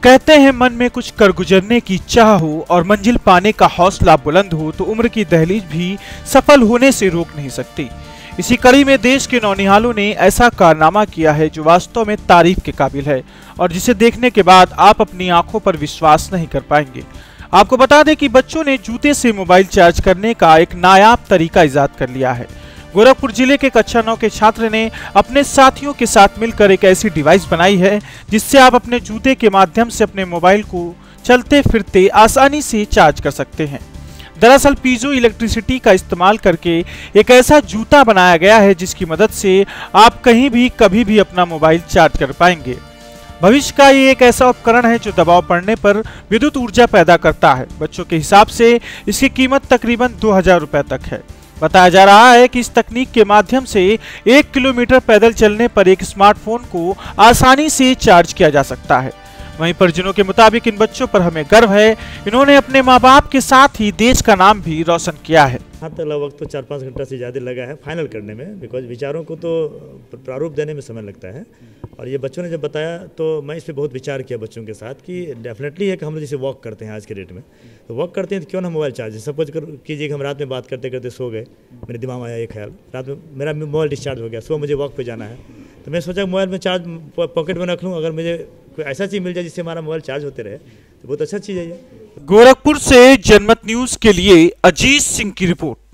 कहते हैं मन में कुछ कर गुजरने की चाह हो और मंजिल पाने का हौसला बुलंद हो तो उम्र की दहलीज भी सफल होने से रोक नहीं सकती। इसी कड़ी में देश के नौनिहालों ने ऐसा कारनामा किया है जो वास्तव में तारीफ के काबिल है और जिसे देखने के बाद आप अपनी आंखों पर विश्वास नहीं कर पाएंगे। आपको बता दें कि बच्चों ने जूते से मोबाइल चार्ज करने का एक नायाब तरीका इजाद कर लिया है। गोरखपुर जिले के कक्षा 9 के छात्र ने अपने साथियों के साथ मिलकर एक ऐसी डिवाइस बनाई है जिससे आप अपने जूते के माध्यम से अपने मोबाइल को चलते फिरते आसानी से चार्ज कर सकते हैं। दरअसल पीजो इलेक्ट्रिसिटी का इस्तेमाल करके एक ऐसा जूता बनाया गया है जिसकी मदद से आप कहीं भी कभी भी अपना मोबाइल चार्ज कर पाएंगे। भविष्य का ये एक ऐसा उपकरण है जो दबाव पड़ने पर विद्युत ऊर्जा पैदा करता है। बच्चों के हिसाब से इसकी कीमत तकरीबन 2000 रुपए तक है। बताया जा रहा है कि इस तकनीक के माध्यम से 1 किलोमीटर पैदल चलने पर एक स्मार्टफोन को आसानी से चार्ज किया जा सकता है। वहीं परिजनों के मुताबिक इन बच्चों पर हमें गर्व है। इन्होंने अपने माँ बाप के साथ ही देश का नाम भी रोशन किया है। यहाँ तक लगभग तो 4-5 घंटा से ज़्यादा लगा है फाइनल करने में, बिकॉज विचारों को तो प्रारूप देने में समय लगता है। और ये बच्चों ने जब बताया तो मैं इस पर बहुत विचार किया बच्चों के साथ कि डेफिनेटली है कि हम लोग जैसे वॉक करते हैं आज के डेट में, तो वॉक करते हैं तो क्यों ना मोबाइल चार्ज। सपोज कीजिए कि हम रात में बात करते करते सो गए, मेरे दिमाग में आया ये ख्याल, रात में मेरा मोबाइल डिस्चार्ज हो गया, सुबह मुझे वॉक पे जाना है, तो मैं सोचा मोबाइल में चार्ज पॉकेट में रख लूँ। अगर मुझे कोई ऐसा चीज़ मिल जाए जिससे हमारा मोबाइल चार्ज होते रहे तो बहुत अच्छा चीज़ है ये। गोरखपुर से जनमत न्यूज़ के लिए अजीत सिंह की रिपोर्ट।